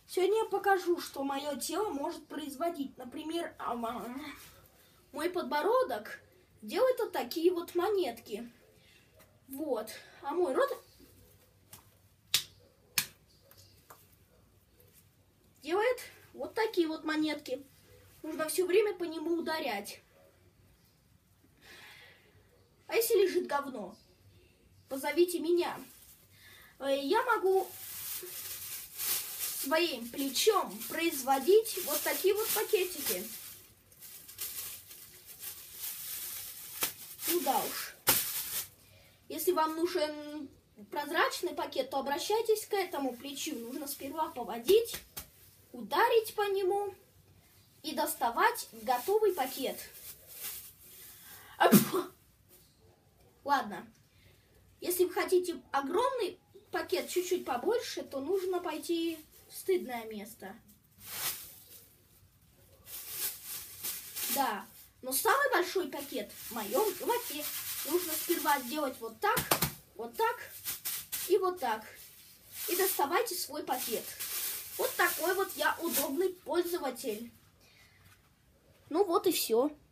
Сегодня я покажу, что мое тело может производить. Например, мой подбородок делает вот такие вот монетки. Вот. А мой рот делает вот такие вот монетки. Нужно все время по нему ударять. А если лежит говно? Позовите меня. Я могу своим плечом производить вот такие вот пакетики. Ну да уж. Если вам нужен прозрачный пакет, то обращайтесь к этому плечу. Нужно сперва поводить, ударить по нему и доставать готовый пакет. Ладно. Если вы хотите огромный пакет, чуть-чуть побольше, то нужно пойти в стыдное место. Да, но самый большой пакет в моем животе. Нужно сперва сделать вот так и вот так. И доставайте свой пакет. Вот такой вот я удобный пользователь. Ну вот и все.